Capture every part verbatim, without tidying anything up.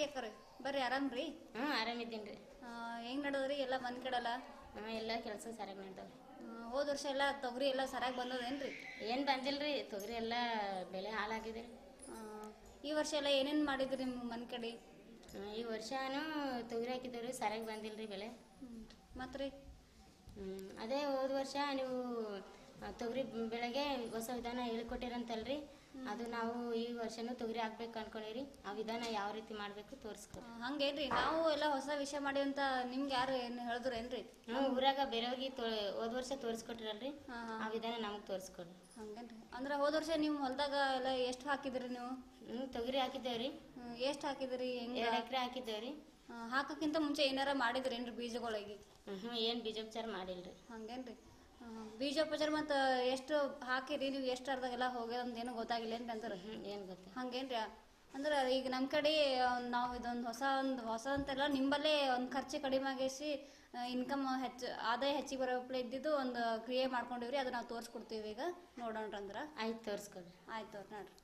ಅಕ್ಕರಿ ಬರ್ರಿ ಆರಾಮ್ರಿ? ಹಾಂ ಆರಾಮಿದ್ದೀನಿ ರೀ. ಹೆಂಗೆ ನಡೆದ್ರಿ ಎಲ್ಲ ಮನೆ ಕಡೆಲ್ಲ? ಹಾಂ ಎಲ್ಲ ಕೆಲಸ ಸರಿಯಾಗಿ ನಡ್ದಾವೆ. ಹೋದ ವರ್ಷ ಎಲ್ಲ ತೊಗರಿ ಎಲ್ಲ ಸರಿಯಾಗಿ ಬಂದದೇನ್ರಿ? ಏನು ಬಂದಿಲ್ಲ ರೀ, ತೊಗರಿ ಎಲ್ಲ ಬೆಲೆ ಹಾಳಾಗಿದೆ ರೀ. ಈ ವರ್ಷ ಎಲ್ಲ ಏನೇನು ಮಾಡಿದ್ರಿ ನಿಮ್ಮ ಮನೆ ಕಡೆ? ಈ ವರ್ಷನೂ ತೊಗರಿ ಹಾಕಿದ್ದೇವೆ ರೀ, ಸರಿಯಾಗಿ ಬಂದಿಲ್ಲ ರೀ ಬೆಲೆ. ಮತ್ತು ರೀ ಅದೇ ಹೋದ ವರ್ಷ ನೀವು ತೊಗರಿ ಬೆಳೆಗೆ ಹೊಸ ವಿಧಾನ ಹೇಳಿಕೊಟ್ಟಿರಂತಲ್ರಿ, ಅದು ನಾವು ಈ ವರ್ಷನೂ ತೊಗರಿ ಹಾಕ್ಬೇಕು ಅನ್ಕೊಂಡಿರಿ. ಆ ವಿಧಾನ ಯಾವ ರೀತಿ ಮಾಡಬೇಕು ತೋರಿಸ್ಕೊಡಿ. ಹಂಗೇನ್ರಿ, ನಾವು ಎಲ್ಲ ಹೊಸ ವಿಷಯ ಮಾಡಿ ಅಂತ ನಿಮ್ಗೆ ಯಾರು ಏನು ಹೇಳಿದ್ರು ಏನ್ರಿ? ನಾವು ಊರಾಗ ಬೇರೆಯವ್ರಿಗೆ ತೋ ಹೋದ ವರ್ಷ ತೋರಿಸ್ಕೊಟ್ಟಿರಲ್ರಿ, ಆ ವಿಧಾನ ನಮಗೆ ತೋರಿಸ್ಕೊಡಿ. ಹಂಗೇನ್ರಿ, ಅಂದ್ರೆ ಹೋದ ವರ್ಷ ನಿಮ್ಮ ಹೊಲದಾಗ ಎಲ್ಲ ಎಷ್ಟು ಹಾಕಿದ್ರಿ ನೀವು? ಹ್ಞೂ ತೊಗರಿ ಹಾಕಿದ್ದೇವ್ರಿ. ಎಷ್ಟು ಹಾಕಿದ್ರಿ? ಹೆಂಗೆ? ಎರಡು ಎಕರೆ ಹಾಕಿದ್ದೇವ್ರಿ. ಹಾಕೋಕ್ಕಿಂತ ಮುಂಚೆ ಏನಾರ ಮಾಡಿದ್ರೇನ್ರಿ ಬೀಜಗಳಿಗೆ? ಹ್ಞೂ ಏನು ಬೀಜೋಪಚಾರ ಮಾಡಿಲ್ರಿ. ಹಂಗೇನ್ರಿ, ಬೀಜೋಪಚಾರ ಮತ್ತು ಎಷ್ಟು ಹಾಕಿರಿ ನೀವು? ಎಷ್ಟು ಅರ್ಧಾಗೆಲ್ಲ ಹೋಗ್ಯದಂತ ಏನೂ ಗೊತ್ತಾಗಿಲ್ಲ ಏನ್ರಿ ಅಂತಾರೆ? ಹ್ಞೂ ಏನು ಗೊತ್ತ ಹಂಗೇನ್ರಿ, ಅಂದ್ರೆ ಈಗ ನಮ್ಮ ಕಡೆ ನಾವು ಇದೊಂದು ಹೊಸ ಒಂದು ಹೊಸ ಅಂತೆಲ್ಲ ನಿಂಬಲ್ಲೇ ಒಂದು ಖರ್ಚು ಕಡಿಮೆ ಆಗಿಸಿ ಇನ್ಕಮ್ ಹೆಚ್ಚು ಆದಾಯ ಹೆಚ್ಚಿಗೆ ಬರೋಪ್ಲೆ ಇದ್ದಿದ್ದು ಒಂದು ಕ್ರಿಯೆ ಮಾಡ್ಕೊಂಡಿವ್ರಿ. ಅದು ನಾವು ತೋರಿಸ್ಕೊಡ್ತೀವಿ ಈಗ, ನೋಡೋಣ್ರಿ. ಅಂದ್ರೆ ಆಯ್ತು ತೋರಿಸ್ಕೊಡ್ರಿ. ಆಯ್ತು ನೋಡ್ರಿ.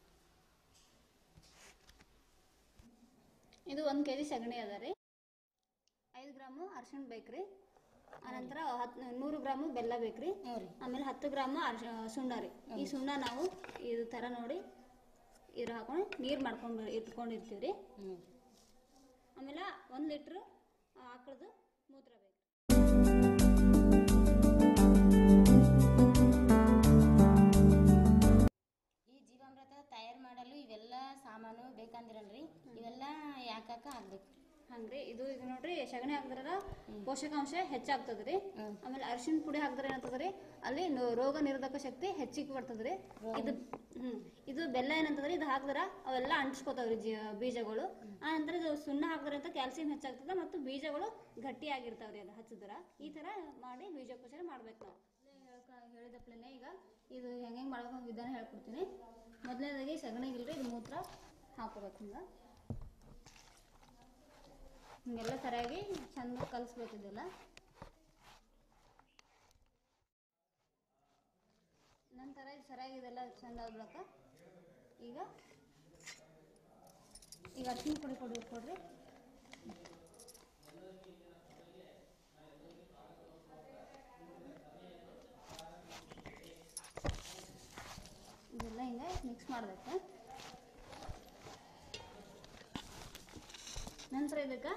ಇದು ಒಂದು ಕೆ ಜಿ ಸಗಣಿ ಅದ ರೀ, ಐದು ಗ್ರಾಮು ಅರ್ಶಿಣ ಬೇಕ್ರಿ, ಆನಂತರ ಹತ್ತು ನೂರು ಗ್ರಾಮು ಬೆಲ್ಲ ಬೇಕ್ರಿ, ಆಮೇಲೆ ಹತ್ತು ಗ್ರಾಮು ಅರ್ಶ ಸುಣ್ಣ ರೀ. ಈ ಸುಣ್ಣ ನಾವು ಇದು ಥರ ನೋಡಿ ಇದ್ರ ಹಾಕೊಂಡು ನೀರು ಮಾಡ್ಕೊಂಡು ಇಟ್ಕೊಂಡಿರ್ತೀವಿ ರೀ. ಆಮೇಲೆ ಒಂದು ಲೀಟ್ರ್ ಆಕಳದು ಮೂತ್ರ ಬೇಕು. ಈ ಜೀವಾಮೃತ ತಯಾರು ಮಾಡಲು ಇವೆಲ್ಲ ಸಾಮಾನು ಬೇಕಂದಿರಲ್ರಿ, ಇವೆಲ್ಲ ಯಾಕಾಕ ಆಗ್ಬೇಕು? ಹಂಗ್ರಿ, ಇದು ಈಗ ನೋಡ್ರಿ ಸಗಣಿ ಹಾಕಿದ್ರಲ್ಲ ಪೋಷಕಾಂಶ ಹೆಚ್ಚಾಗ್ತದ್ರಿ. ಆಮೇಲೆ ಅರಿಶಿಣ ಪುಡಿ ಹಾಕಿದ್ರೆ ಏನಾಗ್ತದ್ರಿ, ಅಲ್ಲಿ ರೋಗ ನಿರೋಧಕ ಶಕ್ತಿ ಹೆಚ್ಚಿಗೆ ಬರ್ತದ್ರಿ. ಇದು ಹ್ಮ್ ಇದು ಬೆಲ್ಲ ಏನಂತಂದ್ರೆ ಇದು ಹಾಕಿದ್ರ ಅವೆಲ್ಲ ಅಂಟಿಸ್ಕೋತಾವ್ರಿ ಜೀ ಬೀಜಗಳು. ಆ ನಂತರ ಇದು ಸುಣ್ಣ ಹಾಕಿದ್ರೆ ಅಂತ ಕ್ಯಾಲ್ಸಿಯಂ ಹೆಚ್ಚಾಗ್ತದ ಮತ್ತು ಬೀಜಗಳು ಗಟ್ಟಿಯಾಗಿರ್ತಾವ್ರಿ ಅದು ಹಚ್ಚಿದ್ರ. ಈ ತರ ಮಾಡಿ ಬೀಜೋಪಚಾರ ಮಾಡ್ಬೇಕು ನಾವು. ಹೇಳಿದಪ್ಲೇನೆ ಈಗ ಇದು ಹೆಂಗೆ ಮಾಡ್ಬೇಕು ವಿಧಾನ ಹೇಳ್ಕೊಡ್ತೀನಿ. ಮೊದಲನೇದಾಗಿ ಸಗಣಿಗಿಲ್ರಿ ಇದು ಮೂತ್ರ ಹಾಕೋಬೇಕು. ಹಿಂಗ ಹಿಂಗೆಲ್ಲ ಸರಿಯಾಗಿ ಚಂದ ಕಲಿಸ್ಬೇಕಿದೆಲ್ಲ. ನಂತರ ಇದು ಸರಿಯಾಗಿ ಇದೆಲ್ಲ ಚಂದ ಆಗ್ಬೇಕ. ಈಗ ಈಗ ಅರ್ಶಿಣ ಪುಡಿ ಕೊಡಿ ಕೊಡ್ರಿ. ಇದೆಲ್ಲ ಹಿಂಗೆ ಮಿಕ್ಸ್ ಮಾಡ್ಬೇಕು. ನಂತರ ಇದಕ್ಕೆ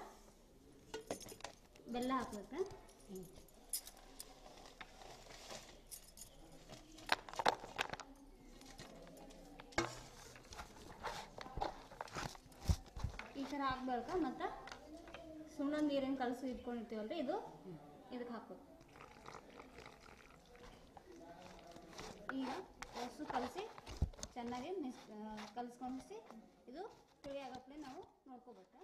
ಬೆಲ್ಲ ಹಾಕ್ಬೇಕು. ಈ ಥರ ಹಾಕ್ಬೇಕ. ಮತ್ತು ಸುಣ್ಣ ನೀರೇನು ಕಲಸಿ ಇಟ್ಕೊಂಡಿರ್ತೀವಲ್ರಿ ಇದು ಇದಕ್ಕೆ ಹಾಕ್ಬೇಕು. ಈಗ ಹೊಸು ಕಲಸಿ ಚೆನ್ನಾಗಿ ಮಿಸ್ ಕಲಿಸ್ಕೊಂಡಿಸಿ ಇದು ತಿಳಿ ಆಗಪ್ಲೆ ನಾವು ನೋಡ್ಕೋಬೇಕು.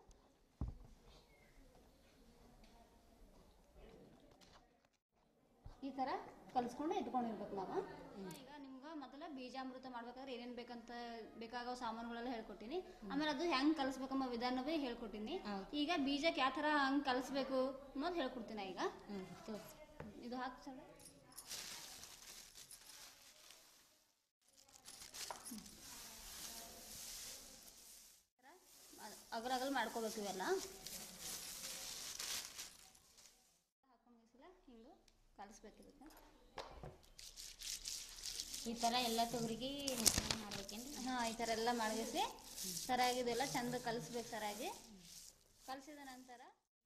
ಈ ಥರ ಕಲಿಸ್ಕೊಂಡು ಇಟ್ಕೊಂಡಿರ್ಬೇಕು ನಾವು. ಈಗ ನಿಮ್ಗೆ ಮೊದಲ ಬೀಜಾಮೃತ ಮಾಡ್ಬೇಕಾದ್ರೆ ಏನೇನು ಬೇಕಂತ ಬೇಕಾಗೋ ಸಾಮಾನುಗಳೆಲ್ಲ ಹೇಳ್ಕೊಟ್ಟಿನಿ. ಆಮೇಲೆ ಅದು ಹೆಂಗೆ ಕಲಿಸ್ಬೇಕಂಬ ವಿಧಾನ ಭೀ ಹೇಳ್ಕೊಟ್ಟಿನಿ. ಈಗ ಬೀಜಕ್ಕೆ ಯಾವ ಥರ ಹಂಗೆ ಕಲಿಸ್ಬೇಕು ಅನ್ನೋದು ಹೇಳ್ಕೊಡ್ತೀನಿ. ಈಗ ಇದು ಹಾಕಿ ಸಲ ಅಗಲ ಅಗಲ ಮಾಡ್ಕೋಬೇಕು. ಇವೆಲ್ಲ ಹಾಕೊಂಡಿಸಲ ಹಿಂಗೆ ಕಲಿಸ್ಬೇಕಿರುತ್ತೆ. ಈ ಥರ ಎಲ್ಲ ತೊಗರಿಗೆ ಮಾಡ್ಬೇಕೇನ್ರಿ? ಹಾಂ, ಈ ಥರ ಎಲ್ಲ ಮಾಡಿಸಿ ಸರಿಯಾಗಿದೆಲ್ಲ ಚಂದ ಕಲಿಸ್ಬೇಕು. ಸರಿಯಾಗಿ ಕಲಿಸಿದ ನಂತರ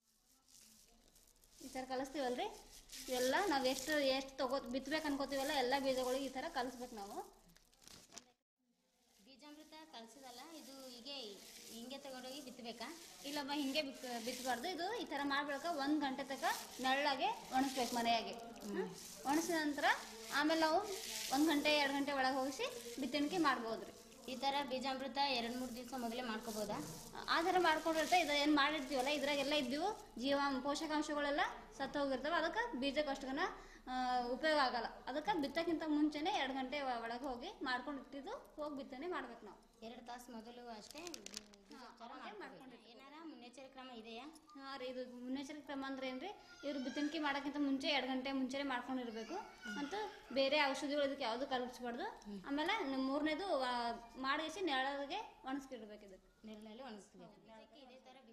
ಈ ಥರ ಕಲಿಸ್ತೀವಲ್ರಿ, ಇವೆಲ್ಲ ನಾವು ಎಷ್ಟು ಎಷ್ಟು ತಗೋ ಬಿತ್ತಬೇಕು ಅನ್ಕೋತೀವಲ್ಲ ಎಲ್ಲ ಬೀಜಗಳಿಗೆ ಈ ಥರ ಕಲಿಸ್ಬೇಕು ನಾವು. ಬೀಜಾಮೃತ ಕಲಿಸಿದಲ್ಲ, ಇದು ಹೀಗೆ ಹಿಂಗೆ ತಗೊಂಡೋಗಿ ಬಿತ್ತಬೇಕಾ? ಇಲ್ಲಮ್ಮ, ಹಿಂಗೆ ಬಿತ್ ಬಿತ್ತಬಾರ್ದು. ಇದು ಈ ಥರ ಮಾಡ್ಬೇಕು. ಒಂದು ಗಂಟೆ ತನಕ ನೆರಳಾಗೆ ಒಣಸ್ಬೇಕು ಮನೆಯಾಗೆ. ಒಣಸಿದ ನಂತರ ಆಮೇಲೆ ನಾವು ಒಂದು ಗಂಟೆ ಎರಡು ಗಂಟೆ ಒಳಗೆ ಹೋಗಿಸಿ ಬಿತ್ತಣಿಕೆ ಮಾಡ್ಬೋದು ರೀ. ಈ ಥರ ಬೀಜಾಮೃತ ಎರಡು ಮೂರು ದಿವಸ ಮೊದಲೇ ಮಾಡ್ಕೋಬೋದಾ? ಆ ಥರ ಮಾಡ್ಕೊಂಡಿರ್ತೆ. ಇದು ಏನು ಮಾಡಿರ್ತೀವಲ್ಲ ಇದ್ರಾಗೆಲ್ಲ ಇದ್ದೀವಿ ಜೀವ ಪೋಷಕಾಂಶಗಳೆಲ್ಲ ಸತ್ತು ಹೋಗಿರ್ತವೆ. ಅದಕ್ಕೆ ಬೀಜಕ್ಕೆ ಅಷ್ಟುಗನ ಉಪಯೋಗ ಆಗಲ್ಲ. ಅದಕ್ಕೆ ಬಿತ್ತಕ್ಕಿಂತ ಮುಂಚೆನೇ ಎರಡು ಗಂಟೆ ಒಳಗೆ ಹೋಗಿ ಮಾಡ್ಕೊಂಡಿರ್ತಿದ್ದು ಹೋಗಿ ಬಿತ್ತನೆ ಮಾಡ್ಬೇಕು ನಾವು. ಎರಡು ತಾಸು ಮೊದಲು ಅಷ್ಟೇ ಮಾಡ್ಕೊಂಡಿರ್ತೀವಿ. ಏನಾರ ಮುನ್ನೆಚ್ಚರಿಕೆ ಕ್ರಮ ಇದೆಯಾ? ಹಾಂ ರೀ, ಇದು ಮುನ್ನೆಚ್ಚರಿಕೆ ಕ್ರಮ ಅಂದ್ರೆ ಏನ್ರಿ, ಇವ್ರು ಬಿತ್ತಣಿಕೆ ಮಾಡೋಕ್ಕಿಂತ ಮುಂಚೆ ಎರಡು ಗಂಟೆ ಮುಂಚೆನೇ ಮಾಡ್ಕೊಂಡಿರ್ಬೇಕು. ಅಂತ ಬೇರೆ ಔಷಧಿಗಳು ಇದಕ್ಕೆ ಯಾವುದು ಕಲಸ್ಬಾರ್ದು. ಆಮೇಲೆ ಮೂರನೇದು ಮಾಡಿಸಿ ನೆರಳಿಗೆ ಒಣಗಿಸ್ಕಿಡ್ಬೇಕು. ಇದಕ್ಕೆ ನೆರಳಲ್ಲಿ ಒಣಗಿಸ್ಬೇಕು. ಇದೇ ಥರ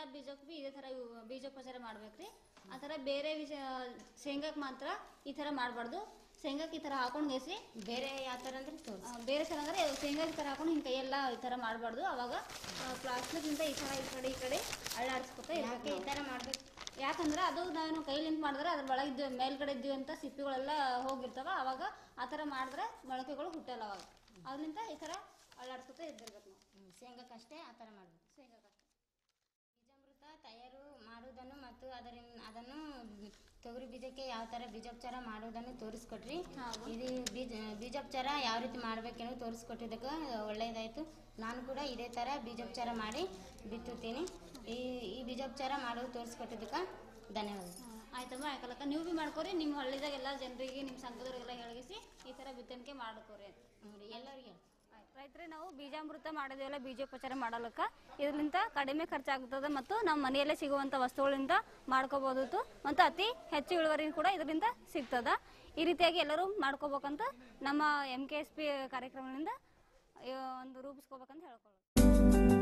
ಬೀಜಕ್ಕೆ ಬಿ ಇದೇ ಥರ ಬೀಜೋಪಚಾರ ಮಾಡ್ಬೇಕ್ರಿ. ಆ ಥರ ಬೇರೆ ಬೀಜ ಶೇಂಗಾಕ್ಕೆ ಮಾತ್ರ ಈ ಥರ ಮಾಡಬಾರ್ದು. ಶೇಂಗಾಕ್ಕೆ ಈ ಥರ ಹಾಕೊಂಡು ಗೆಸಿ ಬೇರೆ ಯಾವ ಥರ ಅಂದ್ರೆ ತೋರಿಸಿ. ಬೇರೆ ಥರ ಅಂದರೆ ಶೇಂಗಾ ಈ ಥರ ಹಾಕೊಂಡು ಹಿಂಗೆ ಕೈಯೆಲ್ಲ ಈ ಥರ ಮಾಡಬಾರ್ದು. ಅವಾಗ ಪ್ಲಾಸ್ಟಿಕ್ಗಿಂತ ಈ ಥರ ಈ ಕಡೆ ಈ ಕಡೆ ಅಳ್ಳಾಡಿಸ್ಕೊತಾ ಯಾಕೆ ಈ ಥರ ಮಾಡ್ಬೇಕು? ಯಾಕಂದ್ರೆ ಅದು ನಾನು ಕೈಲಿಂದ ಮಾಡಿದ್ರೆ ಅದ್ರ ಒಳಗೆ ಇದ್ದು ಮೇಲ್ಗಡೆ ಇದ್ದೀವಂತ ಸಿಪ್ಪಿಗಳೆಲ್ಲ ಹೋಗಿರ್ತಾವ. ಅವಾಗ ಆ ಥರ ಮಾಡಿದ್ರೆ ಮೊಳಕೆಗಳು ಹುಟ್ಟಲ್ಲ. ಅವಾಗ ಅದರಿಂದ ಈ ಥರ ಅಳ್ಳಾಡಿಸ್ಕೊತಾ ಇದ್ದಿರ್ಬೇಕು ನಾವು. ಶೇಂಗಾಕ್ಕಷ್ಟೇ ಆ ಥರ ಮಾಡಬೇಕು. ಶೇಂಗಾಕ್ಕಷ್ಟೇ. ಬೀಜಾಮೃತ ತಯಾರು ಮಾಡುವುದನ್ನು ಮತ್ತು ಅದರಿಂದ ಅದನ್ನು ತೊಗರಿ ಬೀಜಕ್ಕೆ ಯಾವ ಥರ ಬೀಜೋಪಚಾರ ಮಾಡುವುದನ್ನು ತೋರಿಸ್ಕೊಟ್ರಿ. ಇದು ಬೀಜ ಬೀಜೋಪಚಾರ ಯಾವ ರೀತಿ ಮಾಡಬೇಕೆಂದು ತೋರಿಸ್ಕೊಟ್ಟಿದ್ದಕ್ಕೆ ಒಳ್ಳೆಯದಾಯಿತು. ನಾನು ಕೂಡ ಇದೇ ಥರ ಬೀಜೋಪಚಾರ ಮಾಡಿ ಬಿತ್ತುತ್ತೀನಿ. ಈ ಈ ಬೀಜೋಪಚಾರ ಮಾಡೋದು ತೋರಿಸ್ಕೊಟ್ಟಿದ್ದಕ್ಕೆ ಧನ್ಯವಾದ. ಆಯ್ತಮ್ಮ, ಯಾಕಲಕ್ಕ ನೀವು ಭೀ ಮಾಡ್ಕೋರಿ. ನಿಮ್ಮ ಹಳ್ಳಿದಾಗ ಎಲ್ಲ ಜನರಿಗೆ ನಿಮ್ಮ ಸಂಘದವ್ರಿಗೆಲ್ಲ ಹೇಳಿಸಿ ಈ ಥರ ಬಿತ್ತಣಿಕೆ ಮಾಡ್ಕೋರಿ ನೋಡಿ ಎಲ್ಲರಿಗೆ. ರೈತರೇ, ನಾವು ಬೀಜಾಮೃತ ಮಾಡಿದೇವಲ್ಲ ಬೀಜೋಪಚಾರ ಮಾಡಲಕ್ಕ ಇದರಿಂದ ಕಡಿಮೆ ಖರ್ಚಾಗ್ತದೆ ಮತ್ತು ನಮ್ಮ ಮನೆಯಲ್ಲೇ ಸಿಗುವಂಥ ವಸ್ತುಗಳಿಂದ ಮಾಡ್ಕೋಬಹುದು ಮತ್ತು ಅತಿ ಹೆಚ್ಚು ಇಳುವರಿ ಕೂಡ ಇದರಿಂದ ಸಿಗ್ತದ. ಈ ರೀತಿಯಾಗಿ ಎಲ್ಲರೂ ಮಾಡ್ಕೋಬೇಕಂತ ನಮ್ಮ ಎಂ ಕೆ ಎಸ್ ಪಿ ಕಾರ್ಯಕ್ರಮದಿಂದ ಒಂದು ರೂಪಿಸ್ಕೋಬೇಕಂತ ಹೇಳ್ಕೊಳ್ಳೋದು.